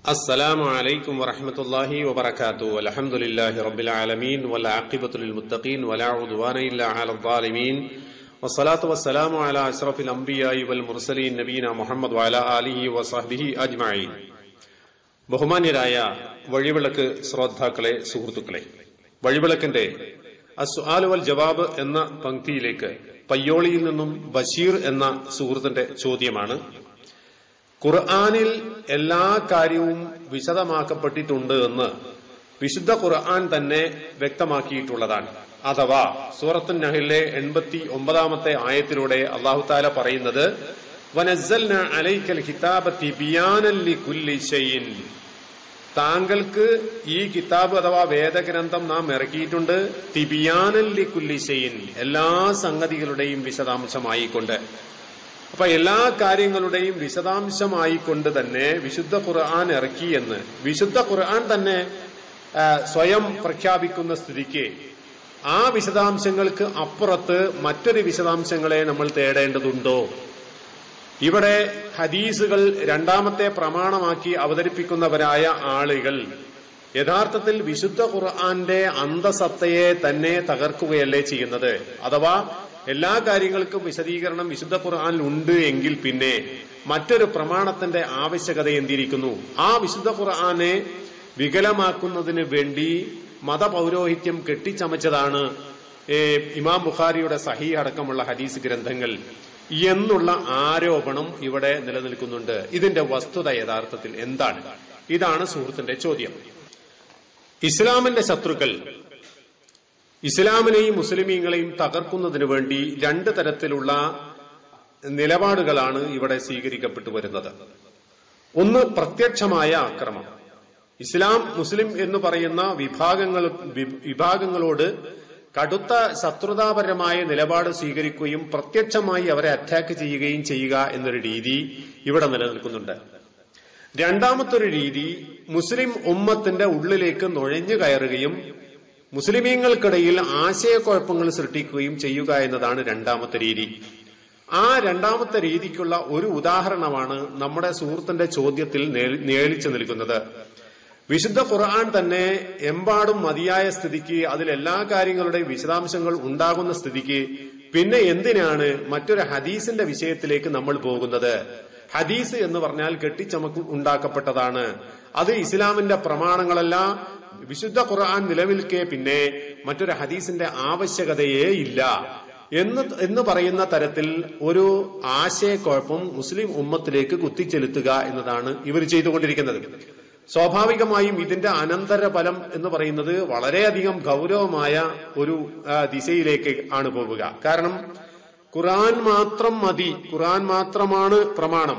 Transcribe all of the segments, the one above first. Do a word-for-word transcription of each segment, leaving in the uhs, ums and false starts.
അസ്സലാമു അലൈക്കും വറഹ്മത്തുള്ളാഹി വബറകാതുഹു. അൽഹംദുലില്ലാഹി റബ്ബിൽ ആലമീൻ വൽ ആഖിബത്തു ലിൽ മുത്തഖീൻ വലാ ഉദ്വാന ഇല്ലാ അലൽ ളാലിമീൻ വസ്സലാത്തു വസ്സലാമു അലാ അശ്റഫിൽ അംബിയാഇ വൽ മുർസലീൻ നബീന മുഹമ്മദ് വഅലാ ആലിഹി വസഹ്ബിഹി അജ്മഈൻ. ബഹുമാന്യരായ വഴിവിളക്ക് ശ്രോതാക്കളെ, സുഹൃത്തുക്കളെ, വഴിവിളക്കിന്റെ അസ്സുആൽ വൽ ജവാബ് എന്ന പംക്തിയിലേക്ക് പയ്യോളിയിൽ നിന്നും ബഷീർ എന്ന സുഹൃത്തിന്റെ ചോദ്യമാണ്. ഖുർആനിൽ എല്ലാ കാര്യവും വിശദമാക്കപ്പെട്ടിട്ടുണ്ട് എന്ന് വിശുദ്ധ ഖുർആൻ തന്നെ വ്യക്തമാക്കിയിട്ടുള്ളതാണ്. അഥവാ സൂറത്തുൻ നഹ്ലിലെ എൺപത്തി ഒമ്പതാമത്തെ ആയത്തിലൂടെ അല്ലാഹു തആല പറയുന്നത്, വനസ്സൽനാ അലൈക്കൽ കിതാബ തിബിയാനൻ ലികുല്ലി ഷൈഇൻ, താങ്കൾക്ക് ഈ കിതാബ് അഥവാ വേദഗ്രന്ഥം നാം ഇറക്കിയിട്ടുണ്ട് തിബിയാനൻ ലികുല്ലി ഷൈഇൻ, എല്ലാ സംഗതികളുടെയും വിശദാംശമായിക്കൊണ്ട്. അപ്പൊ എല്ലാ കാര്യങ്ങളുടെയും വിശദാംശമായിക്കൊണ്ട് തന്നെ വിശുദ്ധ ഖുർആൻ ഇറക്കി എന്ന് വിശുദ്ധ ഖുർആൻ തന്നെ സ്വയം പ്രഖ്യാപിക്കുന്ന സ്ഥിതിക്ക് ആ വിശദാംശങ്ങൾക്ക് അപ്പുറത്ത് മറ്റൊരു വിശദാംശങ്ങളെ നമ്മൾ തേടേണ്ടതുണ്ടോ? ഇവിടെ ഹദീസുകൾ രണ്ടാമത്തെ പ്രമാണമാക്കി അവതരിപ്പിക്കുന്നവരായ ആളുകൾ യഥാർത്ഥത്തിൽ വിശുദ്ധ ഖുർആന്റെ അന്തസത്തയെ തന്നെ തകർക്കുകയല്ലേ ചെയ്യുന്നത്. അഥവാ എല്ലാ കാര്യങ്ങൾക്കും വിശദീകരണം വിശുദ്ധ ഖുർആനിൽ ഉണ്ട് എങ്കിൽ പിന്നെ മറ്റൊരു പ്രമാണത്തിന്റെ ആവശ്യകത എന്തിരിക്കുന്നു? ആ വിശുദ്ധ ഖുർആനെ വികലമാക്കുന്നതിന് വേണ്ടി മതപൗരോഹിത്യം കെട്ടിച്ചമച്ചതാണ് ഇമാം ബുഖാരിയുടെ സഹീഹ് അടക്കമുള്ള ഹദീസ് ഗ്രന്ഥങ്ങൾ എന്നുള്ള ആരോപണം ഇവിടെ നിലനിൽക്കുന്നുണ്ട്. ഇതിന്റെ വസ്തുത യഥാർത്ഥത്തിൽ എന്താണ്? ഇതാണ് സുഹൃത്തിന്റെ ചോദ്യം. ഇസ്ലാമിന്റെ ശത്രുക്കൾ ഇസ്ലാമിനെയും മുസ്ലിമീങ്ങളെയും തകർക്കുന്നതിനു വേണ്ടി രണ്ട് തരത്തിലുള്ള നിലപാടുകളാണ് ഇവിടെ സ്വീകരിക്കപ്പെട്ടു വരുന്നത്. ഒന്ന്, പ്രത്യക്ഷമായ ആക്രമണം. ഇസ്ലാം മുസ്ലിം എന്ന് പറയുന്ന വിഭാഗങ്ങൾ വിഭാഗങ്ങളോട് കടുത്ത ശത്രുതാപരമായ നിലപാട് സ്വീകരിക്കുകയും പ്രത്യക്ഷമായി അവരെ അറ്റാക്ക് ചെയ്യുകയും ചെയ്യുക എന്നൊരു രീതി ഇവിടെ നിലനിൽക്കുന്നുണ്ട്. രണ്ടാമത്തൊരു രീതി, മുസ്ലിം ഉമ്മത്തിന്റെ ഉള്ളിലേക്ക് നുഴഞ്ഞു കയറുകയും മുസ്ലിമീങ്ങൾക്കിടയിൽ ആശയക്കുഴപ്പങ്ങൾ സൃഷ്ടിക്കുകയും ചെയ്യുക എന്നതാണ് രണ്ടാമത്തെ രീതി. ആ രണ്ടാമത്തെ രീതിക്കുള്ള ഒരു ഉദാഹരണമാണ് നമ്മുടെ സുഹൃത്തിന്റെ ചോദ്യത്തിൽ നേളിച്ചു നിൽക്കുന്നത്. വിശുദ്ധ ഖുർആൻ തന്നെ എമ്പാടും മതിയായ സ്ഥിതിക്ക് അതിൽ എല്ലാ കാര്യങ്ങളുടെയും വിശദാംശങ്ങൾ ഉണ്ടാകുന്ന സ്ഥിതിക്ക് പിന്നെ എന്തിനാണ് മറ്റൊരു ഹദീസിന്റെ വിഷയത്തിലേക്ക് നമ്മൾ പോകുന്നത്? ഹദീസ് എന്ന് പറഞ്ഞാൽ കെട്ടിച്ചമക്ക് ഉണ്ടാക്കപ്പെട്ടതാണ്. അത് ഇസ്ലാമിന്റെ പ്രമാണങ്ങളല്ല. വിശുദ്ധ ഖുർആൻ നിലനിൽക്കെ പിന്നെ മറ്റൊരു ഹദീസിന്റെ ആവശ്യകതയേ ഇല്ല എന്ന് എന്ന് പറയുന്ന തരത്തിൽ ഒരു ആശയക്കുഴപ്പം മുസ്ലിം ഉമ്മത്തിലേക്ക് കുത്തിച്ചെലുത്തുക എന്നതാണ് ഇവർ ചെയ്തുകൊണ്ടിരിക്കുന്നത്. സ്വാഭാവികമായും ഇതിന്റെ അനന്തരഫലം എന്ന് പറയുന്നത് വളരെയധികം ഗൗരവമായ ഒരു ദിശയിലേക്ക് ആണ് പോവുക. കാരണം ഖുർആൻ മാത്രം മതി, ഖുർആൻ മാത്രമാണ് പ്രമാണം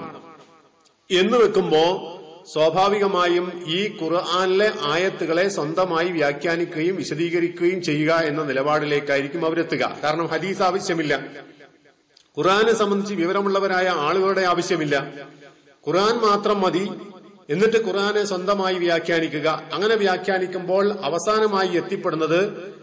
എന്ന് വെക്കുമ്പോ സ്വാഭാവികമായും ഈ ഖുർആനിലെ ആയത്തുകളെ സ്വന്തമായി വ്യാഖ്യാനിക്കുകയും വിശദീകരിക്കുകയും ചെയ്യുക എന്ന നിലപാടിലേക്കായിരിക്കും അവരെത്തുക. കാരണം ഹദീസ് ആവശ്യമില്ല, ഖുർആനെ സംബന്ധിച്ച് വിവരമുള്ളവരായ ആളുകളുടെ ആവശ്യമില്ല, ഖുർആൻ മാത്രം മതി. എന്നിട്ട് ഖുർആനെ സ്വന്തമായി വ്യാഖ്യാനിക്കുക. അങ്ങനെ വ്യാഖ്യാനിക്കുമ്പോൾ അവസാനമായി എത്തിപ്പെടുന്നത്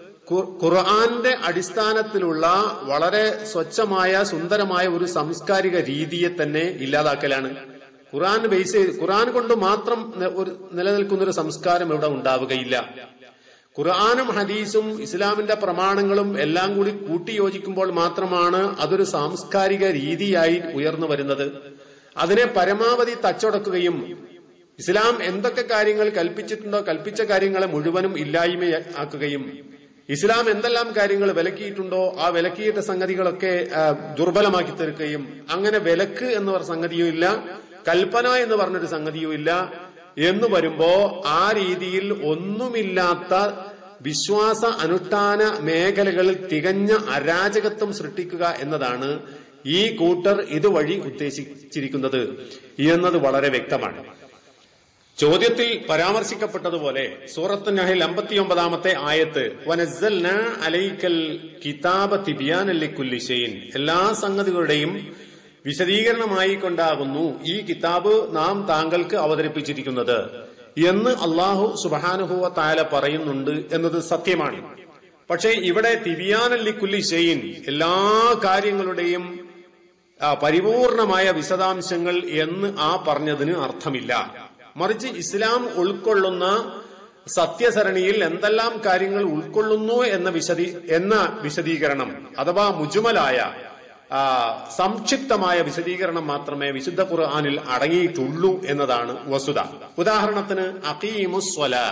ഖുർആന്റെ അടിസ്ഥാനത്തിലുള്ള വളരെ സ്വച്ഛമായ സുന്ദരമായ ഒരു സാംസ്കാരിക രീതിയെ തന്നെ ഇല്ലാതാക്കലാണ്. ഖുർആൻ ബേസ് ഖുർആൻ കൊണ്ട് മാത്രം ഒരു നിലനിൽക്കുന്ന ഒരു സംസ്കാരം ഇവിടെ ഉണ്ടാവുകയില്ല. ഖുർആനും ഹദീസും ഇസ്ലാമിന്റെ പ്രമാണങ്ങളും എല്ലാം കൂടി കൂട്ടിയോജിക്കുമ്പോൾ മാത്രമാണ് അതൊരു സാംസ്കാരിക രീതിയായി ഉയർന്നു വരുന്നത്. അതിനെ പരമാവധി തച്ചൊടക്കുകയും ഇസ്ലാം എന്തൊക്കെ കാര്യങ്ങൾ കൽപ്പിച്ചിട്ടുണ്ടോ കൽപ്പിച്ച കാര്യങ്ങളെ മുഴുവനും ഇല്ലായ്മയാക്കുകയും ഇസ്ലാം എന്തെല്ലാം കാര്യങ്ങൾ വിലക്കിയിട്ടുണ്ടോ ആ വിലക്കിയിട്ട സംഗതികളൊക്കെ ദുർബലമാക്കി തീർക്കുകയും അങ്ങനെ വിലക്ക് എന്ന് പറഞ്ഞ സംഗതിയും ഇല്ല, കൽപ്പന എന്ന് പറഞ്ഞൊരു സംഗതിയും ഇല്ല എന്ന് വരുമ്പോ ആ രീതിയിൽ ഒന്നുമില്ലാത്ത വിശ്വാസ അനുഷ്ഠാന മേഖലകളിൽ തികഞ്ഞ അരാജകത്വം സൃഷ്ടിക്കുക എന്നതാണ് ഈ കൂട്ടർ ഇതുവഴി ഉദ്ദേശിച്ചിരിക്കുന്നത് എന്നത് വളരെ വ്യക്തമാണ്. ചോദ്യത്തിൽ പരാമർശിക്കപ്പെട്ടതുപോലെ സൂറത്തുൻ നഹ്ൽ അമ്പത്തിയൊമ്പതാമത്തെ ആയത്ത്, വനസ്സൽനാ അലൈക്കൽ കിതാബ തിബിയാനൻ ലികുല്ലി ഷൈഇൻ, എല്ലാ സംഗതികളുടെയും വിശദീകരണമായി കൊണ്ടാകുന്നു ഈ കിതാബ് നാം താങ്കൾക്ക് അവതരിപ്പിച്ചിരിക്കുന്നത് എന്ന് അല്ലാഹു സുബ്ഹാനഹു വ തആല പറയുന്നുണ്ട് എന്നത് സത്യമാണ്. പക്ഷേ ഇവിടെ തിബിയാനൻ ലികുല്ലി ഷൈഇൻ, എല്ലാ കാര്യങ്ങളുടെയും പരിപൂർണമായ വിശദാംശങ്ങൾ എന്ന് ആ പറഞ്ഞതിന് അർത്ഥമില്ല. മറിച്ച് ഇസ്ലാം ഉൾക്കൊള്ളുന്ന സത്യസരണിയിൽ എന്തെല്ലാം കാര്യങ്ങൾ ഉൾക്കൊള്ളുന്നു എന്ന വിശദീ എന്ന വിശദീകരണം അഥവാ മുജ്മലായ സംക്ഷിപ്തമായ വിശദീകരണം മാത്രമേ വിശുദ്ധ ഖുർആനിൽ അടങ്ങിയിട്ടുള്ളൂ എന്നതാണ് വസ്തുത. ഉദാഹരണത്തിന് അഖീമുസ് സ്വലാ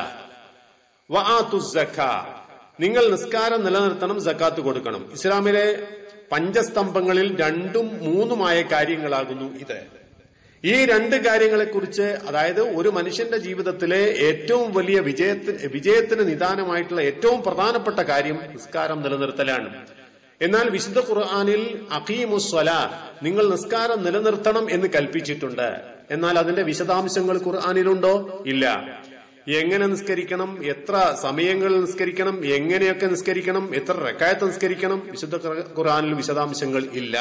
വആതുസ് സക്കാ, നിങ്ങൾ നിസ്കാരം നിലനിർത്തണം, സക്കാത്ത് കൊടുക്കണം. ഇസ്ലാമിലെ പഞ്ചസ്തംഭങ്ങളിൽ രണ്ടും മൂന്നുമായ കാര്യങ്ങളാകുന്നു ഇത്. ഈ രണ്ട് കാര്യങ്ങളെക്കുറിച്ച്, അതായത് ഒരു മനുഷ്യന്റെ ജീവിതത്തിലെ ഏറ്റവും വലിയ വിജയത്തിന് വിജയത്തിന് നിദാനമായിട്ടുള്ള ഏറ്റവും പ്രധാനപ്പെട്ട കാര്യം നിസ്കാരം നിലനിർത്തലാണ്. എന്നാൽ വിശുദ്ധ ഖുർആനിൽ അഖീമുസ് സ്വലാ, നിങ്ങൾ നിസ്കാരം നിലനിർത്തണം എന്ന് കൽപ്പിച്ചിട്ടുണ്ട്. എന്നാൽ അതിന്റെ വിശദാംശങ്ങൾ ഖുർആനിലുണ്ടോ? ഇല്ല. എങ്ങനെ നിസ്കരിക്കണം, എത്ര സമയങ്ങളിൽ നിസ്കരിക്കണം, എങ്ങനെയൊക്കെ നിസ്കരിക്കണം, എത്ര റക്അത്ത് നിസ്കരിക്കണം, വിശുദ്ധ ഖുർആനിൽ വിശദാംശങ്ങൾ ഇല്ല.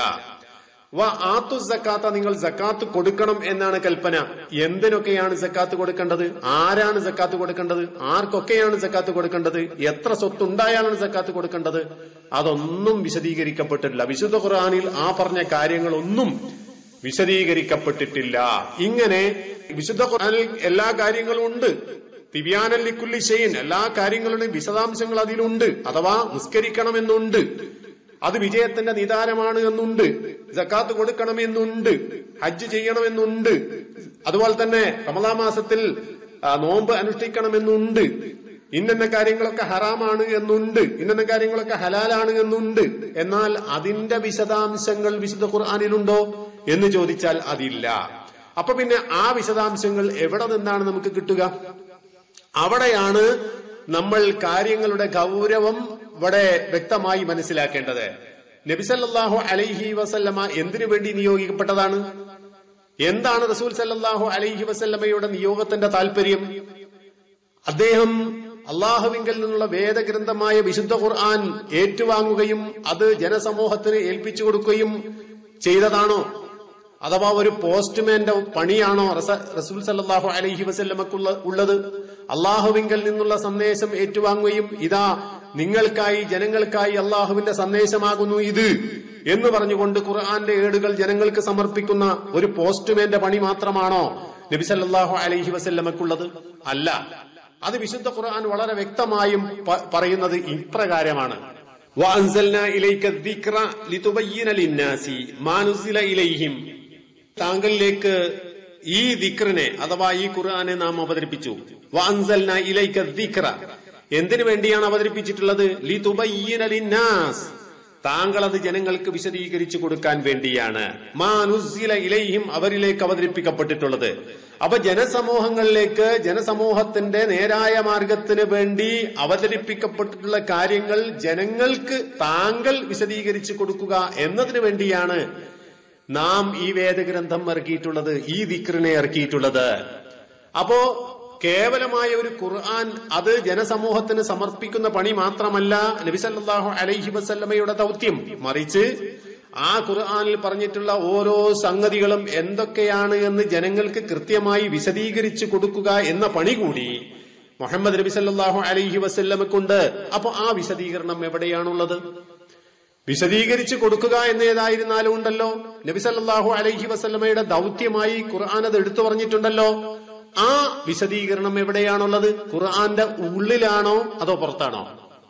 വ ആത്തു സക്കാത്ത, നിങ്ങൾ സക്കാത്ത് കൊടുക്കണം എന്നാണ് കൽപ്പന. എന്തിനൊക്കെയാണ് സക്കാത്ത് കൊടുക്കേണ്ടത്, ആരാണ് സക്കാത്ത് കൊടുക്കേണ്ടത്, ആർക്കൊക്കെയാണ് സക്കാത്ത് കൊടുക്കേണ്ടത്, എത്ര സ്വത്തുണ്ടായാലാണ് സക്കാത്ത് കൊടുക്കേണ്ടത്, അതൊന്നും വിശദീകരിക്കപ്പെട്ടിട്ടില്ല. വിശുദ്ധ ഖുർആനിൽ ആ പറഞ്ഞ കാര്യങ്ങളൊന്നും വിശദീകരിക്കപ്പെട്ടിട്ടില്ല. ഇങ്ങനെ വിശുദ്ധ ഖുർആനിൽ എല്ലാ കാര്യങ്ങളും ഉണ്ട്. തിബിയാനൻ ലിക്കുല്ലി ഷൈഇൻ, എല്ലാ കാര്യങ്ങളുടെയും വിശദാംശങ്ങൾ അതിലുണ്ട്. അഥവാ നിസ്കരിക്കണമെന്നുണ്ട്, അത് വിജയത്തിന്റെ നിദാനമാണ് എന്നുണ്ട്, സക്കാത്ത് കൊടുക്കണമെന്നുണ്ട്, ഹജ്ജ് ചെയ്യണമെന്നുണ്ട്, അതുപോലെ തന്നെ റമളാൻ മാസത്തിൽ നോമ്പ് അനുഷ്ഠിക്കണമെന്നുണ്ട്, ഇന്ന കാര്യങ്ങളൊക്കെ ഹറാമാണ് എന്നുണ്ട്, ഇന്ന കാര്യങ്ങളൊക്കെ ഹലാലാണ് എന്നുണ്ട്. എന്നാൽ അതിന്റെ വിശദാംശങ്ങൾ വിശുദ്ധ ഖുർആനിലുണ്ടോ എന്ന് ചോദിച്ചാൽ അതില്ല. അപ്പൊ പിന്നെ ആ വിശദാംശങ്ങൾ എവിടെ നിന്നാണ് നമുക്ക് കിട്ടുക? അവിടെയാണ് നമ്മൾ കാര്യങ്ങളുടെ ഗൗരവം ഇവിടെ വ്യക്തമായി മനസ്സിലാക്കേണ്ടത്. നബി സല്ലല്ലാഹു അലൈഹി വസല്ലമ എന്തിനു വേണ്ടി നിയോഗിക്കപ്പെട്ടതാണ്? എന്താണ് റസൂൽ സല്ലല്ലാഹു അലൈഹി വസല്ലമയുടെ നിയോഗത്തിന്റെ താല്പര്യം? അദ്ദേഹം അള്ളാഹുവിങ്കൽ നിന്നുള്ള വേദഗ്രന്ഥമായ വിശുദ്ധ ഖുർആൻ ഏറ്റുവാങ്ങുകയും അത് ജനസമൂഹത്തിന് ഏൽപ്പിച്ചു കൊടുക്കുകയും ചെയ്തതാണോ? അഥവാ ഒരു പോസ്റ്റ്മാന്റെ പണിയാണോ റസൂൽ സല്ലല്ലാഹു അലൈഹി വസല്ലമക്കുള്ള ഉള്ളത്? അള്ളാഹുവിങ്കൽ നിന്നുള്ള സന്ദേശം ഏറ്റുവാങ്ങുകയും ഇതാ നിങ്ങൾക്കായി ജനങ്ങൾക്കായി അള്ളാഹുവിന്റെ സന്ദേശമാകുന്നു ഇത് എന്ന് പറഞ്ഞുകൊണ്ട് ഖുർആന്റെ ഏടുകൾ ജനങ്ങൾക്ക് സമർപ്പിക്കുന്ന ഒരു പോസ്റ്റ്മാന്റെ പണി മാത്രമാണോ നബി സല്ലല്ലാഹു അലൈഹി വസല്ലമക്കുള്ളത്? അല്ല. അത് വിശുദ്ധ ഖുർആൻ വളരെ വ്യക്തമായും പറയുന്നത് ഇപ്രകാരമാണ്: വഅൻസൽനാ ഇലൈക ദിക്റ ലിതുബയ്യിന ലിന്നാസി മാ നുസില ഇലൈഹിം, താങ്കളിലേക്ക് ഈ ദിക്റിനെ അഥവാ ഈ ഖുർആനെ നാം അവതരിപ്പിച്ചു. വഅൻസൽനാ ഇലൈക ദിക്റ, എന്തിനു വേണ്ടിയാണ് അവതരിപ്പിച്ചിട്ടുള്ളത്? ലിതുബയ്യിന ലിന്നാസ്, താങ്കൾ അത് ജനങ്ങൾക്ക് വിശദീകരിച്ചു കൊടുക്കാൻ വേണ്ടിയാണ്. മാ നുസില ഇലൈഹിം, അവരിലേക്ക് അവതരിപ്പിക്കപ്പെട്ടിട്ടുള്ളത്. അപ്പൊ ജനസമൂഹങ്ങളിലേക്ക്, ജനസമൂഹത്തിന്റെ നേരായ മാർഗത്തിന് വേണ്ടി അവതരിപ്പിക്കപ്പെട്ടിട്ടുള്ള കാര്യങ്ങൾ ജനങ്ങൾക്ക് താങ്കൾ വിശദീകരിച്ചു കൊടുക്കുക എന്നതിനു വേണ്ടിയാണ് നാം ഈ വേദഗ്രന്ഥം ഇറക്കിയിട്ടുള്ളത്, ഈ ദിക്റിനെ ഇറക്കിയിട്ടുള്ളത്. അപ്പോ കേവലമായ ഒരു ഖുർആൻ അത് ജനസമൂഹത്തിന് സമർപ്പിക്കുന്ന പണി മാത്രമല്ല നബി സല്ലല്ലാഹു അലൈഹി വസല്ലമയുടെ ദൗത്യം. മറിച്ച് ആ ഖുർആനിൽ പറഞ്ഞിട്ടുള്ള ഓരോ സംഗതികളും എന്തൊക്കെയാണ് എന്ന് ജനങ്ങൾക്ക് കൃത്യമായി വിശദീകരിച്ചു കൊടുക്കുക എന്ന പണി കൂടി മുഹമ്മദ് നബി സല്ലല്ലാഹു അലൈഹി വസല്ലമക്കുണ്ട്. അപ്പൊ ആ വിശദീകരണം എവിടെയാണുള്ളത്? വിശദീകരിച്ചു കൊടുക്കുക എന്ന് ഏതായിരുന്നാലും ഉണ്ടല്ലോ. നബി സല്ലല്ലാഹു അലൈഹി വസല്ലമയുടെ ദൗത്യമായി ഖുർആൻ അത് എടുത്തു പറഞ്ഞിട്ടുണ്ടല്ലോ. ആ വിശദീകരണം എവിടെയാണുള്ളത്? ഖുർആന്റെ ഉള്ളിലാണോ അതോ പുറത്താണോ?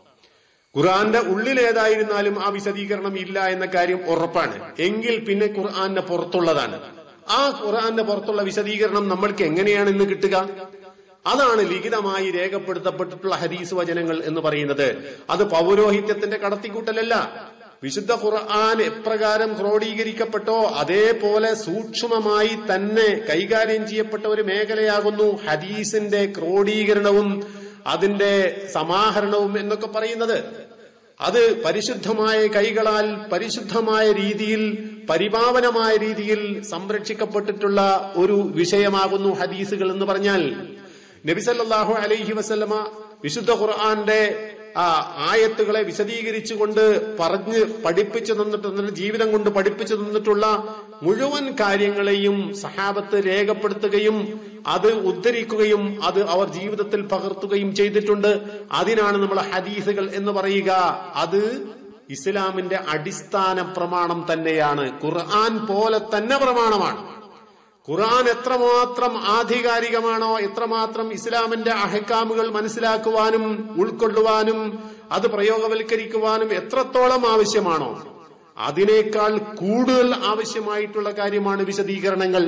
ഖുർആന്റെ ഉള്ളിൽ ഏതായിരുന്നാലും ആ വിശദീകരണം ഇല്ല എന്ന കാര്യം ഉറപ്പാണ്. എങ്കിൽ പിന്നെ ഖുർആന്റെ പുറത്തുള്ളതാണ്. ആ ഖുർആന്റെ പുറത്തുള്ള വിശദീകരണം നമ്മൾക്ക് എങ്ങനെയാണ് ഇന്ന് കിട്ടുക? അതാണ് ലിഖിതമായി രേഖപ്പെടുത്തപ്പെട്ടിട്ടുള്ള ഹദീസ് വചനങ്ങൾ എന്ന് പറയുന്നത്. അത് പൗരോഹിത്യത്തിന്റെ കടത്തിക്കൂട്ടലല്ല. വിശുദ്ധ ഖുർആൻ എപ്രകാരം ക്രോഡീകരിക്കപ്പെട്ടോ അതേപോലെ സൂക്ഷ്മമായി തന്നെ കൈകാര്യം ചെയ്യപ്പെട്ട ഒരു മേഖലയാകുന്നു ഹദീസിന്റെ ക്രോഡീകരണവും അതിന്റെ സമാഹരണവും എന്നൊക്കെ പറയുന്നത്. അത് പരിശുദ്ധമായ കൈകളാൽ പരിശുദ്ധമായ രീതിയിൽ പരിപാവനമായ രീതിയിൽ സംരക്ഷിക്കപ്പെട്ടിട്ടുള്ള ഒരു വിഷയമാകുന്നു ഹദീസുകൾ എന്ന് പറഞ്ഞാൽ. നബി സല്ലല്ലാഹു അലൈഹി വസല്ലമ വിശുദ്ധ ഖുർആന്റെ ആ ആയത്തുകളെ വിശദീകരിച്ചുകൊണ്ട് പറഞ്ഞ് പഠിപ്പിച്ചു തന്നിട്ട് ജീവിതം കൊണ്ട് പഠിപ്പിച്ചു തന്നിട്ടുള്ള മുഴുവൻ കാര്യങ്ങളെയും സഹാബത്ത് രേഖപ്പെടുത്തുകയും അത് ഉദ്ധരിക്കുകയും അത് അവർ ജീവിതത്തിൽ പകർത്തുകയും ചെയ്തിട്ടുണ്ട്. അതിനാണ് നമ്മൾ ഹദീസുകൾ എന്ന് പറയുക. അത് ഇസ്ലാമിന്റെ അടിസ്ഥാന പ്രമാണം തന്നെയാണ്. ഖുർആൻ പോലെ തന്നെ പ്രമാണമാണ്. ഖുർആൻ എത്രമാത്രം ആധികാരികമാണോ, എത്രമാത്രം ഇസ്ലാമിന്റെ അഹ്കാമുകൾ മനസ്സിലാക്കുവാനും ഉൾക്കൊള്ളുവാനും അത് പ്രയോഗവൽക്കരിക്കുവാനും എത്രത്തോളം ആവശ്യമാണോ, അതിനേക്കാൾ കൂടുതൽ ആവശ്യമായിട്ടുള്ള കാര്യമാണ് വിശദീകരണങ്ങൾ.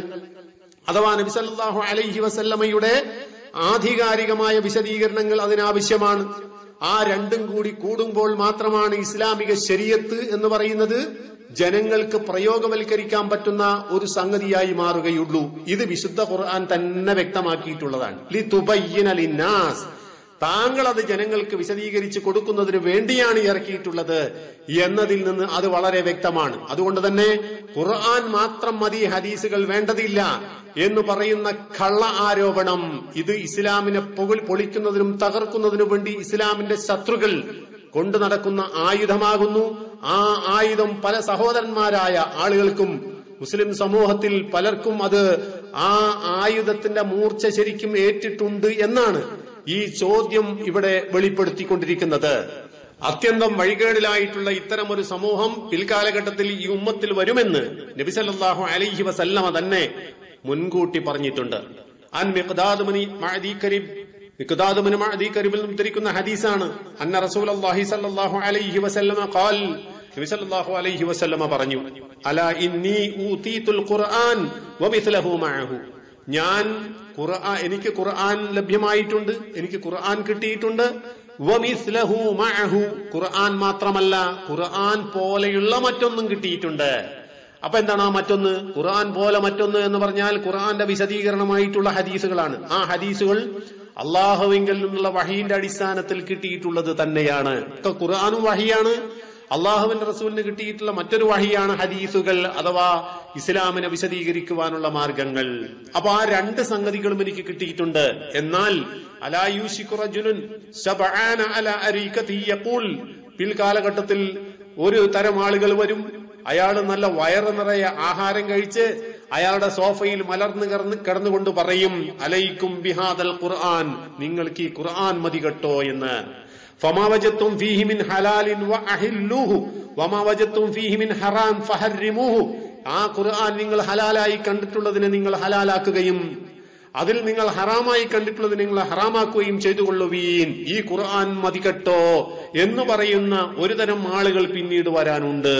അഥവാ നബി സല്ലല്ലാഹു അലൈഹി വസല്ലമയുടെ ആധികാരികമായ വിശദീകരണങ്ങൾ അതിനാവശ്യമാണ്. ആ രണ്ടും കൂടി കൂടുമ്പോൾ മാത്രമാണ് ഇസ്ലാമിക ശരീഅത്ത് എന്ന് പറയുന്നത് ജനങ്ങൾക്ക് പ്രയോഗവൽക്കരിക്കാൻ പറ്റുന്ന ഒരു സംഗതിയായി മാറുകയുള്ളൂ. ഇത് വിശുദ്ധ ഖുർആൻ തന്നെ വ്യക്തമാക്കിയിട്ടുള്ളതാണ്. ലിതുബയ്യിന ലിന്നാസ്, താങ്കൾ അത് ജനങ്ങൾക്ക് വിശദീകരിച്ച് കൊടുക്കുന്നതിന് വേണ്ടിയാണ് ഇറക്കിയിട്ടുള്ളത് എന്നതിൽ നിന്ന് അത് വളരെ വ്യക്തമാണ്. അതുകൊണ്ട് തന്നെ ഖുർആൻ മാത്രം മതി, ഹദീസുകൾ വേണ്ടതില്ല എന്ന് പറയുന്ന കള്ള ആരോപണം ഇത് ഇസ്ലാമിനെ പൊളിക്കുന്നതിനും തകർക്കുന്നതിനും വേണ്ടി ഇസ്ലാമിന്റെ ശത്രുക്കൾ കൊണ്ടു നടക്കുന്ന ആയുധമാകുന്നു. ആ ആയുധം പല സഹോദരന്മാരായ ആളുകൾക്കും മുസ്ലിം സമൂഹത്തിൽ പലർക്കും അത് ആ ആയുധത്തിന്റെ മൂർച്ച ശരിക്കും ഏറ്റിട്ടുണ്ട് എന്നാണ് ഈ ചോദ്യം ഇവിടെ വെളിപ്പെടുത്തിക്കൊണ്ടിരിക്കുന്നത്. അത്യന്തം വഴികേടിലായിട്ടുള്ള ഇത്തരമൊരു സമൂഹം പിൽക്കാലഘട്ടത്തിൽ ഈ ഉമ്മത്തിൽ വരുമെന്ന് നബി സല്ലല്ലാഹു അലൈഹി വസല്ലമ തന്നെ മുൻകൂട്ടി പറഞ്ഞിട്ടുണ്ട്. അൻ Miqdad bin Madi Karib Miqdad bin Madi കരീബിൽ നിന്നും ഉദ്ധരിക്കുന്ന ഹദീസാണ്. അന്ന റസൂലുള്ളാഹി സ്വല്ലല്ലാഹു അലൈഹി വസല്ലമ ഖാൽ, നബി സല്ലല്ലാഹു അലൈഹി വസല്ലമ പറഞ്ഞു, അലാ ഇന്നി ഊതീതുൽ ഖുർആൻ വമിസ്ലഹു മഅഹു, ഞാൻ ഖുർആൻ എനിക്ക് ഖുർആൻ ലഭ്യമായിട്ടുണ്ട്, എനിക്ക് ഖുർആൻ കിട്ടിയിട്ടുണ്ട്. വമിസ്ലഹു മഅഹു, ഖുർആൻ മാത്രമല്ല ഖുർആൻ പോലെയുള്ള മറ്റൊന്നും കിട്ടിയിട്ടുണ്ട്. അപ്പൊ എന്താണ് ആ മറ്റൊന്ന്? ഖുർആൻ പോലെ മറ്റൊന്ന് എന്ന് പറഞ്ഞാൽ ഖുർആന്റെ വിശദീകരണമായിട്ടുള്ള ഹദീസുകളാണ്. ആ ഹദീസുകൾ അള്ളാഹുവിങ്കിൽ നിന്നുള്ള വഹീന്റെ അടിസ്ഥാനത്തിൽ കിട്ടിയിട്ടുള്ളത് തന്നെയാണ്. ഒക്കെ ഖുർആനും വഹിയാണ്, അള്ളാഹുവിന്റെ റസൂലിന് കിട്ടിയിട്ടുള്ള മറ്റൊരു വഹിയാണ് ഹദീസുകൾ അഥവാ ഇസ്ലാമിനെ വിശദീകരിക്കുവാനുള്ള മാർഗങ്ങൾ. അപ്പൊ ആ രണ്ട് സംഗതികളും എനിക്ക് കിട്ടിയിട്ടുണ്ട്. എന്നാൽ അലാ യൂശികു റജുലുൻ ശബആന അലാ അരീകതി യഖൂൽ, പിൽകാലഘട്ടത്തിൽ ഒരു തരം ആളുകൾ വരും, അയാൾ നല്ല വയറ് നിറയെ ആഹാരം കഴിച്ച് അയാളുടെ സോഫയിൽ മലർന്നു കിടന്ന് കിടന്നുകൊണ്ട് പറയും, അലൈക്കും ബിഹാദൽ ഖുർആൻ, നിങ്ങൾക്ക് ഈ ഖുർആൻ മതി കേട്ടോ എന്ന്. ഫമാ വജത്തും ഫീഹി മിൻ ഹലാലിൻ വഅഹില്ലുഹു വമാ വജത്തും ഫീഹി മിൻ ഹറാം ഫഹർരിമുഹു, ആ ഖുർആൻ നിങ്ങൾ ഹലാലായി കണ്ടിട്ടുള്ളതിനെ നിങ്ങൾ ഹലാലാക്കുകയും അതിൽ നിങ്ങൾ ഹറാമായി കണ്ടിട്ടുള്ളതിനെ നിങ്ങൾ ഹറാമാക്കുകയും ചെയ്തുകൊള്ളുവീൻ, ഈ ഖുർആൻ മതി കേട്ടോ എന്ന് പറയുന്ന ഒരു തരം ആളുകൾ പിന്നീട് വരാനുണ്ട്.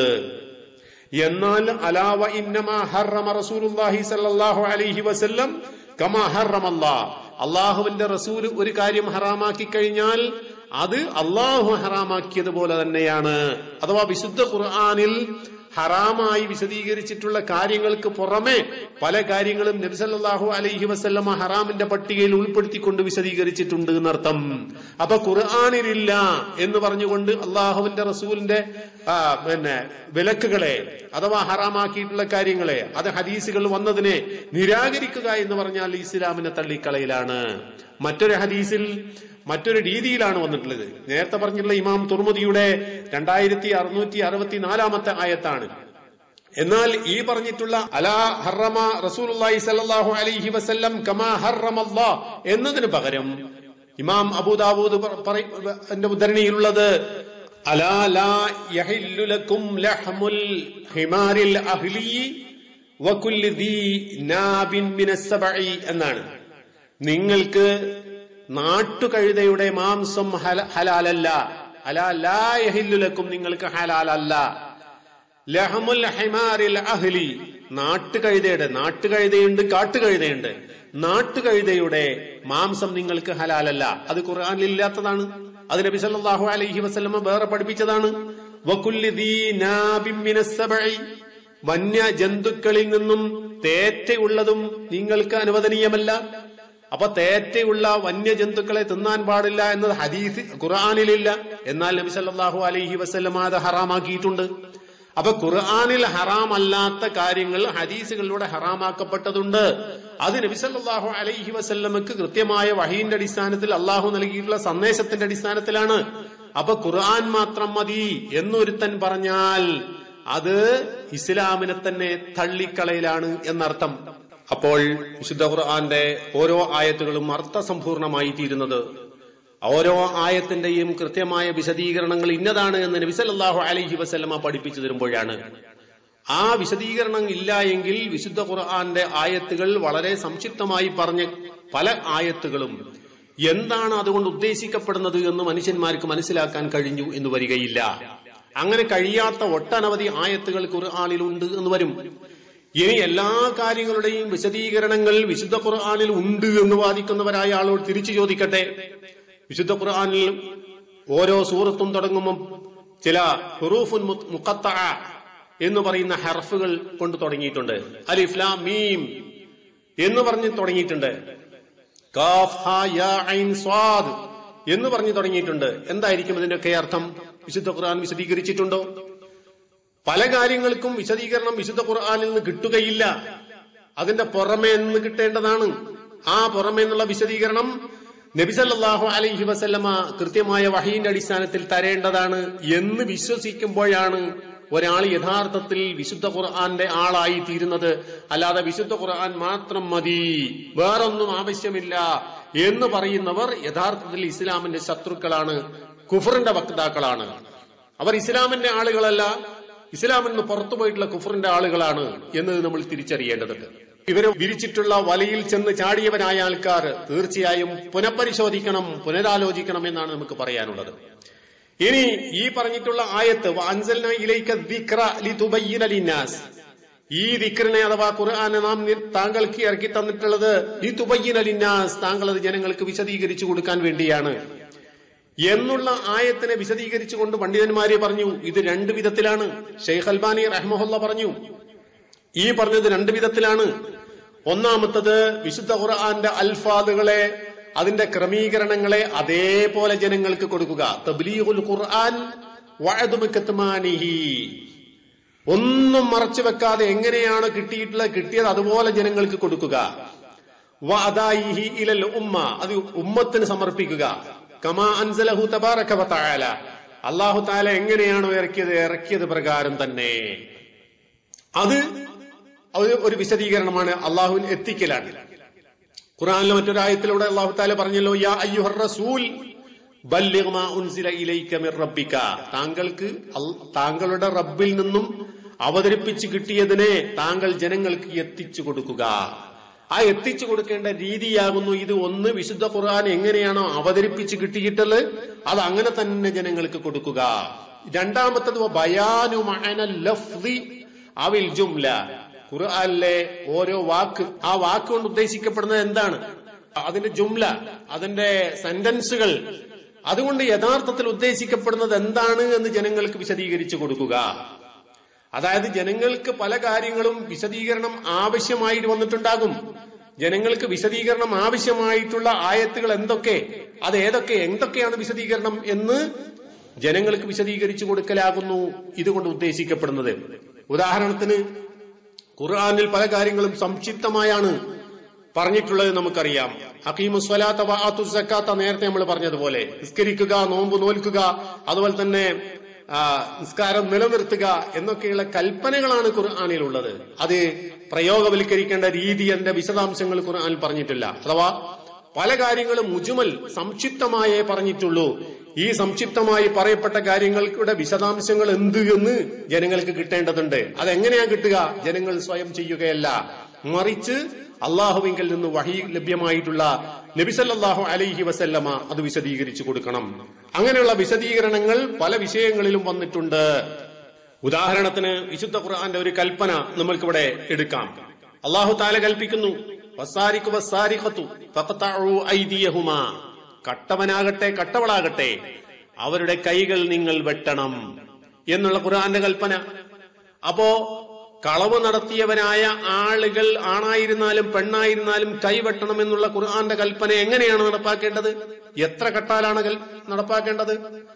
എന്നാൽ അലാവ ഇന്നമാ ഹറമ റസൂലുള്ളാഹി സ്വല്ലല്ലാഹു അലൈഹി വസല്ലം കമാ ഹറമല്ലാഹ്, അള്ളാഹുവിന്റെ റസൂൽ ഒരു കാര്യം ഹറാമാക്കി കഴിഞ്ഞാൽ അത് അള്ളാഹു ഹറാമാക്കിയതുപോലെ തന്നെയാണ്. അഥവാ വിശുദ്ധ ഖുർആനിൽ ഹറാമായി വിശദീകരിച്ചിട്ടുള്ള കാര്യങ്ങൾക്ക് പുറമെ പല കാര്യങ്ങളും നബി സല്ലല്ലാഹു അലൈഹി വസല്ലമ ഹറാമിന്റെ പട്ടികയിൽ ഉൾപ്പെടുത്തിക്കൊണ്ട് വിശദീകരിച്ചിട്ടുണ്ട് എന്നർത്ഥം. അപ്പൊ ഖുർആനിലില്ല എന്ന് പറഞ്ഞുകൊണ്ട് അള്ളാഹുവിന്റെ റസൂലിന്റെ പിന്നെ വിലക്കുകളെ അഥവാ ഹറാമാക്കിയിട്ടുള്ള കാര്യങ്ങളെ അത് ഹദീസുകൾ വന്നതിനെ നിരാകരിക്കുക എന്ന് പറഞ്ഞാൽ ഇസ്ലാമിനെ തള്ളിക്കളയിലാണ്. മറ്റൊരു ഹദീസിൽ മറ്റൊരു രീതിയിലാണ് വന്നിട്ടുള്ളത്. നേരത്തെ പറഞ്ഞിട്ടുള്ള ഇമാം തുർമുദിയുടെ രണ്ടായിരത്തി അറുന്നൂറ്റി അറുപത്തിനാലാമത്തെ ആയത്താണ്. എന്നാൽ ഈ പറഞ്ഞിട്ടുള്ള അലാ ഹറമ റസൂലുള്ളാഹി സ്വല്ലല്ലാഹു അലൈഹി വസല്ലം കമാ ഹറമല്ലാഹ് എന്നതിന് പകരം ഇമാം അബൂദാവൂദ് എന്റെ ഉദ്ധരണിയിലുള്ളത് അലാ ലാ യഹില്ലു ലക്കും ലഹ്മുൽ ഹിമാരിൽ അഹ്ലി വകുല്ലി ദീ നാബിൻ മിനസ് സബഇ എന്നാണ്. നിങ്ങൾക്ക് നാട്ടുകഴുതയുടെ മാംസം ഹലാലല്ല. അലാ ലാ യഹില്ലു ലക്കും, നിങ്ങൾക്ക് ഹലാലല്ല. ലഹമുൽ ഹിമാരിൽ അഹ്ലി, നാട്ടുകഴുതയുടെ, നാട്ടുകഴുതയുണ്ട് കാട്ടുകഴുതയുണ്ട്, നാട്ടുകഴുതയുടെ മാംസം നിങ്ങൾക്ക് ഹലാലല്ല. അത് ഖുർആനിൽ ഇല്ലാത്തതാണ്. അത് നബി സല്ലല്ലാഹു അലൈഹി വസല്ലമ വേറെ പഠിപ്പിച്ചതാണ്. വകുല്ലി ദീ നാബിൻ മിനസ് സബഇ, വന്യ ജന്തുക്കളിൽ നിന്നും തേറ്റയുള്ളതും നിങ്ങൾക്ക് അനുവദനീയമല്ല. അപ്പൊ തേറ്റയുള്ള വന്യജന്തുക്കളെ തിന്നാൻ പാടില്ല എന്നത് ഹദീസ് ഖുർആനിലില്ല. എന്നാൽ നബി സല്ലല്ലാഹു അലൈഹി വസല്ലമ അത് ഹറാമാക്കിയിട്ടുണ്ട്. അപ്പൊ ഖുർആനിൽ ഹറാമല്ലാത്ത കാര്യങ്ങൾ ഹദീസുകളിലൂടെ ഹറാമാക്കപ്പെട്ടതുണ്ട്. അത് നബി സല്ലല്ലാഹു അലൈഹി വസല്ലമക്ക് കൃത്യമായ വഹീന്റെ അടിസ്ഥാനത്തിൽ അള്ളാഹു നൽകിയിട്ടുള്ള സന്ദേശത്തിന്റെ അടിസ്ഥാനത്തിലാണ്. അപ്പൊ ഖുർആൻ മാത്രം മതി എന്നൊരുത്തൻ പറഞ്ഞാൽ അത് ഇസ്ലാമിനെ തന്നെ തള്ളിക്കളയിലാണ് എന്നർത്ഥം. അപ്പോൾ വിശുദ്ധ ഖുർആന്റെ ഓരോ ആയത്തുകളും അർത്ഥസമ്പൂർണമായി തീരുന്നത് ഓരോ ആയത്തിന്റെയും കൃത്യമായ വിശദീകരണങ്ങൾ ഇന്നതാണ് എന്ന് നബി സല്ലല്ലാഹു അലൈഹി വസല്ലമ പഠിപ്പിച്ചു തരുമ്പോഴാണ്. ആ വിശദീകരണം ഇല്ല എങ്കിൽ വിശുദ്ധ ഖുർആന്റെ ആയത്തുകൾ വളരെ സംക്ഷിപ്തമായി പറഞ്ഞ പല ആയത്തുകളും എന്താണ് അതുകൊണ്ട് ഉദ്ദേശിക്കപ്പെടുന്നത് എന്ന് മനുഷ്യന്മാർക്ക് മനസ്സിലാക്കാൻ കഴിഞ്ഞു എന്ന് വരികയില്ല. അങ്ങനെ കഴിയാത്ത ഒട്ടനവധി ആയത്തുകൾ ഖുർആനിലുണ്ട് എന്ന് വരും. ഇനി എല്ലാ കാര്യങ്ങളുടെയും വിശദീകരണങ്ങൾ വിശുദ്ധ ഖുർആനിൽ ഉണ്ട് എന്ന് വാദിക്കുന്നവരായ ആളോട് തിരിച്ചു ചോദിക്കട്ടെ. വിശുദ്ധ ഖുർആനിൽ ഓരോ സൂറത്തും തുടങ്ങുമ്പോൾ ചില ഹുറൂഫുൻ മുഖത്തഅ എന്ന് പറയുന്ന ഹർഫുകൾ കൊണ്ട് തുടങ്ങിയിട്ടുണ്ട്. അലിഫ് ലാം മീം എന്ന് പറഞ്ഞ് തുടങ്ങിയിട്ടുണ്ട്. കാഫ് ഹാ യാ ഐൻ സ്വാദ് എന്ന് പറഞ്ഞു തുടങ്ങിയിട്ടുണ്ട്. എന്തായിരിക്കും ഇതിന്റെയൊക്കെ അർത്ഥം? വിശുദ്ധ ഖുർആൻ വിശദീകരിച്ചിട്ടുണ്ടോ? പല കാര്യങ്ങൾക്കും വിശദീകരണം വിശുദ്ധ ഖുർആനിൽ നിന്ന് കിട്ടുകയില്ല. അതിന്റെ പുറമെ നിന്ന് കിട്ടേണ്ടതാണ്. ആ പുറമെ നിന്നുള്ള വിശദീകരണം നബി സല്ലല്ലാഹു അലൈഹി വസല്ലമ കൃത്യമായ വഹീന്റെ അടിസ്ഥാനത്തിൽ തരേണ്ടതാണ് എന്ന് വിശ്വസിക്കുമ്പോഴാണ് ഒരാൾ യഥാർത്ഥത്തിൽ വിശുദ്ധ ഖുർആന്റെ ആളായി തീരുന്നത്. അല്ലാതെ വിശുദ്ധ ഖുർആൻ മാത്രം മതി, വേറൊന്നും ആവശ്യമില്ല എന്ന് പറയുന്നവർ യഥാർത്ഥത്തിൽ ഇസ്ലാമിന്റെ ശത്രുക്കളാണ്, കുഫറിന്റെ വക്താക്കളാണ്. അവർ ഇസ്ലാമിന്റെ ആളുകളല്ല, ഇസ്ലാമിൽ നിന്ന് പുറത്തു പോയിട്ടുള്ള കുഫറിന്റെ ആളുകളാണ് എന്ന് നമ്മൾ തിരിച്ചറിയേണ്ടതുണ്ട്. ഇവരെ വിരിച്ചിട്ടുള്ള വലയിൽ ചെന്ന് ചാടിയവരായ ആൾക്കാർ തീർച്ചയായും പുനഃപരിശോധിക്കണം, പുനരാലോചിക്കണം എന്നാണ് നമുക്ക് പറയാനുള്ളത്. ഇനി ഈ പറഞ്ഞിട്ടുള്ള ആയത്ത് വഅൻസൽനാ ഇലൈക ദിക്റ ലിതുബയ്യിന ലിന്നാസ്, ഈ ദിക്റിനെ അഥവാ ഖുർആനെ നാം താങ്കൾക്ക് ഇറക്കി തന്നിട്ടുള്ളത് ലിതുബയ്യിന ലിന്നാസ്, താങ്കൾ അത് ജനങ്ങൾക്ക് വിശദീകരിച്ചു കൊടുക്കാൻ വേണ്ടിയാണ് എന്നുള്ള ആയത്തിനെ വിശദീകരിച്ചുകൊണ്ട് പണ്ഡിതന്മാരെ പറഞ്ഞു ഇത് രണ്ടു വിധത്തിലാണ്. ഷെയ്ഖ് അൽബാനി റഹ്മഹുല്ല പറഞ്ഞു ഈ പറഞ്ഞത് രണ്ടു വിധത്തിലാണ്. ഒന്നാമത്തത് വിശുദ്ധ ഖുർആന്റെ അൽഫാദുകളെ, അതിന്റെ ക്രമീകരണങ്ങളെ അതേപോലെ ജനങ്ങൾക്ക് കൊടുക്കുക. തബ്ലീഗുൽ ഖുർആൻ വഅദു ബികത്മാനിഹി, ഒന്നും മറച്ചു വെക്കാതെ എങ്ങനെയാണ് കിട്ടിയിട്ടുള്ളത് കിട്ടിയത് അതുപോലെ ജനങ്ങൾക്ക് കൊടുക്കുക. വഅദായിഹി ഇലൽ ഉമ്മ, അത് ഉമ്മത്തിന് സമർപ്പിക്കുക. കമാ അൻസലഹു തബാറക വതആല, അല്ലാഹു തആല എങ്ങനെയാണോ ഇറക്കിയത് ഇറക്കിയത് പ്രകാരം തന്നെ. അത് ഒരു വിശദീകരണമാണ്, അള്ളാഹുവിൽ എത്തിക്കലാണ്. ഖുർആനിലെ മറ്റൊരായത്തിലൂടെ അല്ലാഹു തആല പറഞ്ഞല്ലോ യാ അയ്യുഹർ റസൂൽ ബല്ലിഗ് മാ ഉൻസില ഇലൈക മിർ റബ്ബിക, താങ്കൾക്ക് താങ്കളുടെ റബ്ബിൽ നിന്നും അവതരിപ്പിച്ചു കിട്ടിയതിനെ താങ്കൾ ജനങ്ങൾക്ക് എത്തിച്ചു കൊടുക്കുക. ആ എത്തിച്ചു കൊടുക്കേണ്ട രീതിയാകുന്നു ഇത്. ഒന്ന്, വിശുദ്ധ ഖുർആൻ എങ്ങനെയാണോ അവതരിപ്പിച്ച് കിട്ടിയിട്ടുള്ളത് അത് അങ്ങനെ തന്നെ ജനങ്ങൾക്ക് കൊടുക്കുക. രണ്ടാമത്തത് ബയാനു മഅനൽ ലഫ്ളി അവിൽ ജുംല, ഖുർആനിലെ ഓരോ വാക്ക്, ആ വാക്ക് കൊണ്ട് ഉദ്ദേശിക്കപ്പെടുന്നത് എന്താണ്, അതിന്റെ ജുംല, അതിന്റെ സെന്റൻസുകൾ, അതുകൊണ്ട് യഥാർത്ഥത്തിൽ ഉദ്ദേശിക്കപ്പെടുന്നത് എന്താണ് എന്ന് ജനങ്ങൾക്ക് വിശദീകരിച്ചു കൊടുക്കുക. അതായത് ജനങ്ങൾക്ക് പല കാര്യങ്ങളും വിശദീകരണം ആവശ്യമായിട്ട് വന്നിട്ടുണ്ടാകും. ജനങ്ങൾക്ക് വിശദീകരണം ആവശ്യമായിട്ടുള്ള ആയത്തുകൾ എന്തൊക്കെ, അത് ഏതൊക്കെ, എന്തൊക്കെയാണ് വിശദീകരണം എന്ന് ജനങ്ങൾക്ക് വിശദീകരിച്ചു കൊടുക്കലാകുന്നു ഇതുകൊണ്ട് ഉദ്ദേശിക്കപ്പെടുന്നത്. ഉദാഹരണത്തിന് ഖുർആനിൽ പല കാര്യങ്ങളും സംക്ഷിപ്തമായാണ് പറഞ്ഞിട്ടുള്ളത് നമുക്കറിയാം. അഖീമുസ് സ്വലാത്ത വആത്തുസ് സക്കാത്ത, നേരത്തെ നമ്മൾ പറഞ്ഞതുപോലെ നിസ്കരിക്കുക, നോമ്പ് നോൽക്കുക, അതുപോലെ തന്നെ നിസ്കാരം നിലനിർത്തുക എന്നൊക്കെയുള്ള കൽപ്പനകളാണ് ഖുർആനിലുള്ളത്. അത് പ്രയോഗവൽക്കരിക്കേണ്ട രീതി, അതിന്റെ വിശദാംശങ്ങൾ ഖുർആനിൽ പറഞ്ഞിട്ടില്ല. അഥവാ പല കാര്യങ്ങളും മുജ്മൽ സംക്ഷിപ്തമായേ പറഞ്ഞിട്ടുള്ളൂ. ഈ സംക്ഷിപ്തമായി പറയപ്പെട്ട കാര്യങ്ങളുടെ വിശദാംശങ്ങൾ എന്ത് എന്ന് ജനങ്ങൾക്ക് കിട്ടേണ്ടതുണ്ട്. അതെങ്ങനെയാ കിട്ടുക? ജനങ്ങൾ സ്വയം ചെയ്യുകയല്ല, മറിച്ച് അള്ളാഹുവിങ്കിൽ നിന്ന് വഹി ലഭ്യമായിട്ടുള്ള നബി സല്ലല്ലാഹു അലൈഹി വസല്ലമ അത് വിശദീകരിച്ചു കൊടുക്കണം. അങ്ങനെയുള്ള വിശദീകരണങ്ങൾ പല വിഷയങ്ങളിലും വന്നിട്ടുണ്ട്. ഉദാഹരണത്തിന് വിശുദ്ധ ഖുർആന്റെ ഒരു കൽപ്പന നമ്മൾക്കിവിടെ എടുക്കാം. അള്ളാഹു തആല കൽപ്പിക്കുന്നു വസാരിഖു വസാരിഖതു ഫഖതഉ ഐദിയഹുമാ, കട്ടവനാകട്ടെ കട്ടവളാകട്ടെ അവരുടെ കൈകൾ നിങ്ങൾ വെട്ടണം എന്നുള്ള ഖുർആന്റെ കൽപ്പന. അപ്പോ കളവ് നടത്തിയവനായ ആളുകൾ ആണായിരുന്നാലും പെണ്ണായിരുന്നാലും കൈവെട്ടണം എന്നുള്ള ഖുർആന്റെ കൽപ്പന എങ്ങനെയാണ് നടപ്പാക്കേണ്ടത്? എത്ര കട്ടാലാണ് നടപ്പാക്കേണ്ടത്?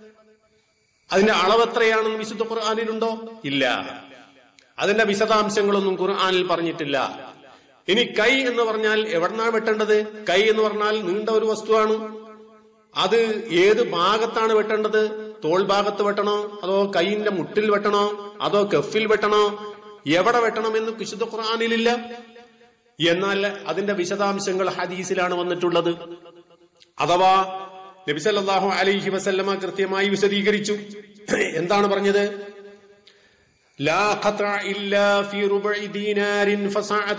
അതിന്റെ അളവ് എത്രയാണെന്ന് വിശുദ്ധ ഖുർആനിലുണ്ടോ? ഇല്ല. അതിന്റെ വിശദാംശങ്ങളൊന്നും ഖുർആനിൽ പറഞ്ഞിട്ടില്ല. ഇനി കൈ എന്ന് പറഞ്ഞാൽ എവിടെന്നാണ് വെട്ടേണ്ടത്? കൈ എന്ന് പറഞ്ഞാൽ നീണ്ട ഒരു വസ്തുവാണ്. അത് ഏത് ഭാഗത്താണ് വെട്ടേണ്ടത്? തോൾ ഭാഗത്ത് വെട്ടണോ, അതോ കൈയിന്റെ മുട്ടിൽ വെട്ടണോ, അതോ കഫിൽ വെട്ടണോ, എവിടെ വെട്ടണമെന്ന് വിശുദ്ധ ഖുർആനിലില്ല. എന്നാൽ അതിന്റെ വിശദാംശങ്ങൾ ഹദീസിലാണ് വന്നിട്ടുള്ളത്. അഥവാ നബി സല്ലല്ലാഹു അലൈഹി വസല്ലമ കൃത്യമായി വിശദീകരിച്ചു. എന്താണ് പറഞ്ഞത്? ലാ ഖത്അ ഇല്ലാ ഫീ റുബഇ ദീനാരിൻ ഫസഅദ,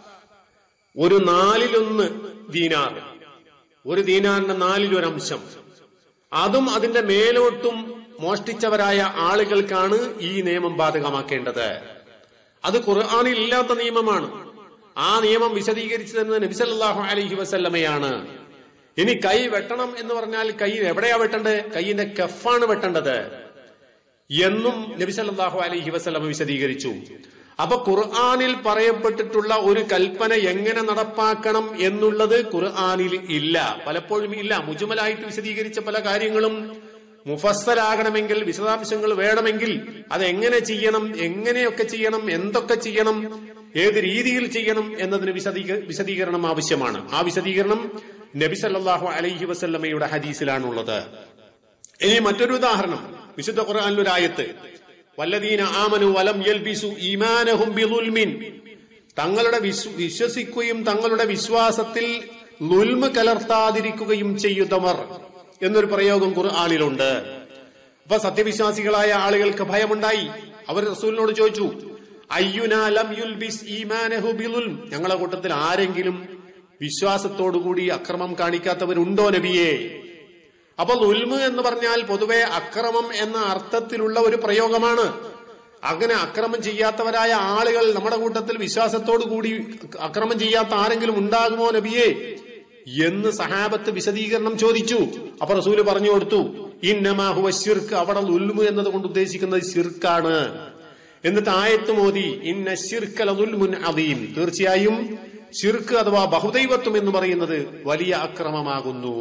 ഒരു നാലിലൊന്ന് ദീനാർ, ഒരു ദീനാറിന്റെ നാലിലൊരംശം, അതും അതിന്റെ മേലോട്ടും മോഷ്ടിച്ചവരായ ആളുകൾക്കാണ് ഈ നിയമം ബാധകമാക്കേണ്ടത്. അത് ഖുർആനിൽ ഇല്ലാത്ത നിയമമാണ്. ആ നിയമം വിശദീകരിച്ചു തരുന്നത് നബി സല്ലല്ലാഹു അലൈഹി വസല്ലമയാണ്. ഇനി കൈ വെട്ടണം എന്ന് പറഞ്ഞാൽ കൈ എവിടെയാ വെട്ടേണ്ടത്? കൈയിന്റെ കഫാണ് വെട്ടേണ്ടത് എന്നും നബി സല്ലല്ലാഹു അലൈഹി വസല്ലമ വിശദീകരിച്ചു. അപ്പൊ ഖുർആനിൽ പറയപ്പെട്ടിട്ടുള്ള ഒരു കൽപ്പന എങ്ങനെ നടപ്പാക്കണം എന്നുള്ളത് ഖുർആനിൽ ഇല്ല, പലപ്പോഴും ഇല്ല. മുജ്മലായിട്ട് വിശദീകരിച്ച പല കാര്യങ്ങളും മുഫസ്സലാകണമെങ്കിൽ, വിശദാംശങ്ങൾ വേണമെങ്കിൽ അത് എങ്ങനെ ചെയ്യണം, എങ്ങനെയൊക്കെ ചെയ്യണം, എന്തൊക്കെ ചെയ്യണം, ഏത് രീതിയിൽ ചെയ്യണം എന്നതിന് വിശദീകരണം ആവശ്യമാണ്. ആ വിശദീകരണം നബി സല്ലല്ലാഹു അലൈഹി വസല്ലമയുടെ ഹദീസിലാണുള്ളത്. ഇനി മറ്റൊരു ഉദാഹരണം, വിശുദ്ധ ഖുർആനിലെ ആയത്ത്, വല്ലദീന ആമനു വലം യൽബിസു ഈമാനഹും ബിളുൽമിൻ, തങ്ങളുടെ വിശ്വസിക്കുകയും തങ്ങളുടെ വിശ്വാസത്തിൽ ളുൽമ് കലർത്താതിരിക്കുകയും ചെയ്യുന്നവർ എന്നൊരു പ്രയോഗം ഖുർആനിലുണ്ട്. അപ്പൊ സത്യവിശ്വാസികളായ ആളുകൾക്ക് ഭയമുണ്ടായി. അവർ റസൂലിനോട് ചോദിച്ചു, അയ്യുനാ ലം യുൽബിസ് ഈമാനഹു ബിളുൽം, ഞങ്ങളുടെ കൂട്ടത്തിൽ ആരെങ്കിലും വിശ്വാസത്തോടുകൂടി അക്രമം കാണിക്കാത്തവരുണ്ടോ നബിയെ? അപ്പൊ ളുൽമ് എന്ന് പറഞ്ഞാൽ പൊതുവെ അക്രമം എന്ന അർത്ഥത്തിലുള്ള ഒരു പ്രയോഗമാണ്. അങ്ങനെ അക്രമം ചെയ്യാത്തവരായ ആളുകൾ നമ്മുടെ കൂട്ടത്തിൽ വിശ്വാസത്തോടു കൂടി അക്രമം ചെയ്യാത്ത ആരെങ്കിലും ഉണ്ടാകുമോ നബിയെ എന്ന് സഹാബത്ത് വിശദീകരണം ചോദിച്ചു. അപ്പൊ റസൂല് പറഞ്ഞു കൊടുത്തു, ഇന്നമാ ഹുവ ശിർക്ക്, അവിടെ ളുൽമ് എന്നതുകൊണ്ട് ഉദ്ദേശിക്കുന്നത് ശിർക്കാണ്. എന്നിട്ട് ആയത്ത് മോദി, ഇന്ന ശിർക ലദുൽമുൻ അദീം, തീർച്ചയായും ശിർക്ക് അഥവാ ബഹുദൈവത്വം എന്ന് പറയുന്നത് വലിയ അക്രമമാകുന്നു.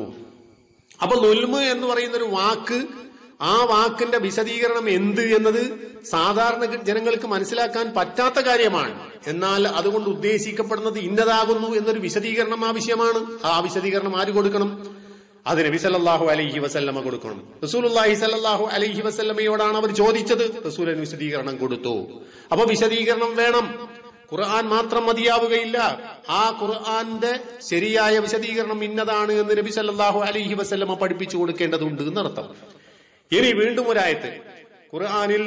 അപ്പൊ ളുൽമ് എന്ന് പറയുന്ന ഒരു വാക്ക്, ആ വാക്കിന്റെ വിശദീകരണം എന്ത് എന്നത് സാധാരണ ജനങ്ങൾക്ക് മനസ്സിലാക്കാൻ പറ്റാത്ത കാര്യമാണ്. എന്നാൽ അതുകൊണ്ട് ഉദ്ദേശിക്കപ്പെടുന്നത് ഇന്നതാകുന്നു എന്നൊരു വിശദീകരണം ആവശ്യമാണ്. ആ വിശദീകരണം ആര് കൊടുക്കണം? അത് നബി സല്ലല്ലാഹു അലൈഹി വസല്ലമ കൊടുക്കണം. റസൂലുള്ളാഹി സല്ലല്ലാഹു അലൈഹി വസല്ലമയോടാണ് അവർ ചോദിച്ചത്, റസൂൽ അതിന് വിശദീകരണം കൊടുത്തു. അപ്പൊ വിശദീകരണം വേണം, ഖുർആൻ മാത്രം മതിയാവുകയില്ല. ആ ഖുർആന്റെ ശരിയായ വിശദീകരണം ഇന്നതാണ് എന്ന് നബി സല്ലല്ലാഹു അലൈഹി വസല്ലമ പഠിപ്പിച്ചു കൊടുക്കേണ്ടതുണ്ട് എന്നർത്ഥം. ഇനി വീണ്ടും ഒരായത്ത് ഖുർആനിൽ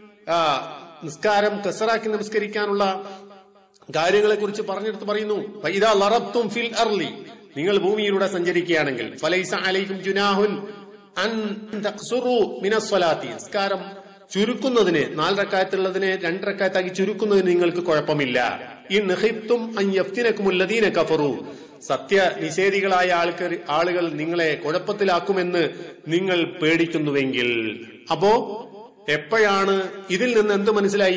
നിസ്കാരം കസറാക്കി നമസ്കരിക്കാനുള്ള കാര്യങ്ങളെ കുറിച്ച് പറഞ്ഞെടുത്ത് പറയുന്നു, ഫൈദാ ലറബ്തും ഫിൽ അർളി, നിങ്ങൾ ഭൂമിയിലൂടെ സഞ്ചരിക്കുകയാണെങ്കിൽ, ഫലൈസ അലൈക്കും ജുനാഹുൻ അൻ തഖ്സുറു മിനസ് സ്വലാത്തി, നിസ്കാരം ചുരുക്കുന്നതിന്, നാല് റക്അത്തുള്ളതിനെ രണ്ട് റക്അത്താക്കി ചുരുക്കുന്നതിന് നിങ്ങൾക്ക് കുഴപ്പമില്ല. ഇൻ ഖിഫ്തും അൻ യഫ്തിനകുമുൽ ലദീന കഫറു, സത്യ നിഷേധികളായ ആൾക്കാർ ആളുകൾ നിങ്ങളെ കുഴപ്പത്തിലാക്കുമെന്ന് നിങ്ങൾ പേടിക്കുന്നുവെങ്കിൽ. അപ്പോ എപ്പോഴാണ് ഇതിൽ നിന്ന് എന്ത് മനസ്സിലായി?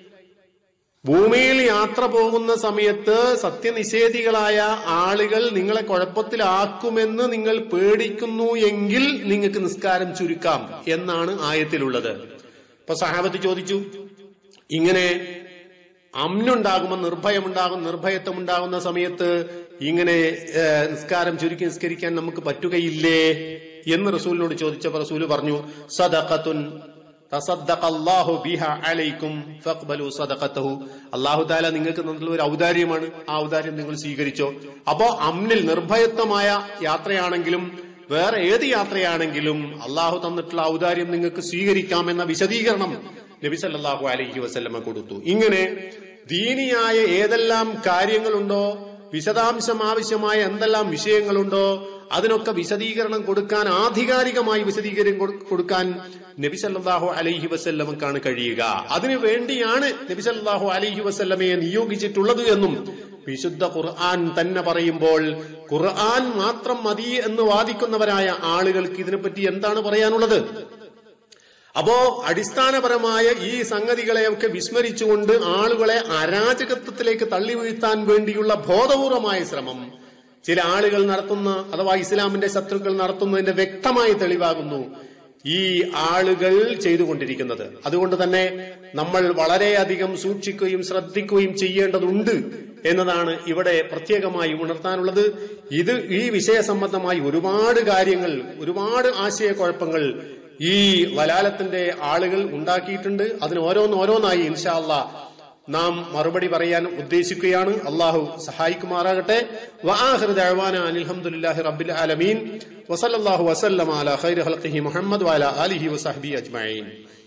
ഭൂമിയിൽ യാത്ര പോകുന്ന സമയത്ത് സത്യനിഷേധികളായ ആളുകൾ നിങ്ങളെ കുഴപ്പത്തിലാക്കുമെന്ന് നിങ്ങൾ പേടിക്കുന്നു എങ്കിൽ നിങ്ങൾക്ക് നിസ്കാരം ചുരുക്കാം എന്നാണ് ആയത്തിലുള്ളത്. അപ്പൊ സഹാബത്ത് ചോദിച്ചു, ഇങ്ങനെ അമ്നുണ്ടാകുമ്പോൾ, നിർഭയമുണ്ടാകും, നിർഭയത്വം ഉണ്ടാകുന്ന സമയത്ത് ഇങ്ങനെ നിസ്കാരം ചുരുക്കി നിസ്കരിക്കാൻ നമുക്ക് പറ്റുകയില്ലേ എന്ന് റസൂലിനോട് ചോദിച്ചപ്പോൾ റസൂല് പറഞ്ഞു, സദഖത്തുൻ തസദ്ദഖല്ലാഹു ബിഹാ അലൈക്കും ഫഖ്ബലു സദഖതഹു, അല്ലാഹു തആല നിങ്ങൾക്ക് തന്നിട്ടുള്ള ഒരു ഔദാര്യമാണ്, ആ ഔദാര്യം നിങ്ങൾ സ്വീകരിച്ചോ. അപ്പോ അമ്നിൽ നിർഭയത്വമായ യാത്രയാണെങ്കിലും വേറെ ഏത് യാത്രയാണെങ്കിലും അള്ളാഹു തന്നിട്ടുള്ള ഔദാര്യം നിങ്ങൾക്ക് സ്വീകരിക്കാമെന്ന വിശദീകരണം നബി സല്ലല്ലാഹു അലൈഹി വസല്ലമ കൊടുത്തു. ഇങ്ങനെ ദീനിയായ ഏതെല്ലാം കാര്യങ്ങളുണ്ടോ, വിശദാംശം ആവശ്യമായ എന്തെല്ലാം വിഷയങ്ങളുണ്ടോ അതിനൊക്കെ വിശദീകരണം കൊടുക്കാൻ, ആധികാരികമായി വിശദീകരണം കൊടുക്കാൻ നബി സല്ലല്ലാഹു അലൈഹി വസല്ലമക്കാണ് കഴിയുക. അതിനു വേണ്ടിയാണ് നബി സല്ലല്ലാഹു അലൈഹി വസല്ലമയെ നിയോഗിച്ചിട്ടുള്ളത് എന്നും വിശുദ്ധ ഖുർആൻ തന്നെ പറയുമ്പോൾ ഖുർആൻ മാത്രം മതി എന്ന് വാദിക്കുന്നവരായ ആളുകൾക്ക് ഇതിനെപ്പറ്റി എന്താണ് പറയാനുള്ളത്? അപ്പോ അടിസ്ഥാനപരമായ ഈ സംഗതികളെയൊക്കെ വിസ്മരിച്ചുകൊണ്ട് ആളുകളെ അരാജകത്വത്തിലേക്ക് തള്ളി വീഴ്ത്താൻ വേണ്ടിയുള്ള ബോധപൂർവമായ ശ്രമം ചില ആളുകൾ നടത്തുന്ന, അഥവാ ഇസ്ലാമിന്റെ ശത്രുക്കൾ നടത്തുന്നതിന്റെ വ്യക്തമായ തെളിവാകുന്നു ഈ ആളുകൾ ചെയ്തുകൊണ്ടിരിക്കുന്നത്. അതുകൊണ്ട് തന്നെ നമ്മൾ വളരെയധികം സൂക്ഷിക്കുകയും ശ്രദ്ധിക്കുകയും ചെയ്യേണ്ടതുണ്ട് എന്നതാണ് ഇവിടെ പ്രത്യേകമായി ഉണർത്താനുള്ളത്. ഇത് ഈ വിഷയ സംബന്ധമായി ഒരുപാട് കാര്യങ്ങൾ, ഒരുപാട് ആശയക്കുഴപ്പങ്ങൾ ഈ വലാലത്തിന്റെ ആളുകൾ ഉണ്ടാക്കിയിട്ടുണ്ട്. അതിന് ഓരോന്ന് ഓരോന്നായി ഇൻഷാ അല്ലാഹ് നാം മറുപടി പറയാൻ ഉദ്ദേശിക്കുകയാണ്. അള്ളാഹു സഹായിക്കുമാറാകട്ടെ. വആഖിറു ദഅവാന അനിൽ ഹംദുലില്ലാഹി റബ്ബിൽ ആലമീൻ വസല്ലല്ലാഹു വസല്ലമ അലാ ഖൈരി ഖൽഖിഹി മുഹമ്മദ് വഅലാ ആലിഹി വസഹ്ബിഹി അജ്മഈൻ.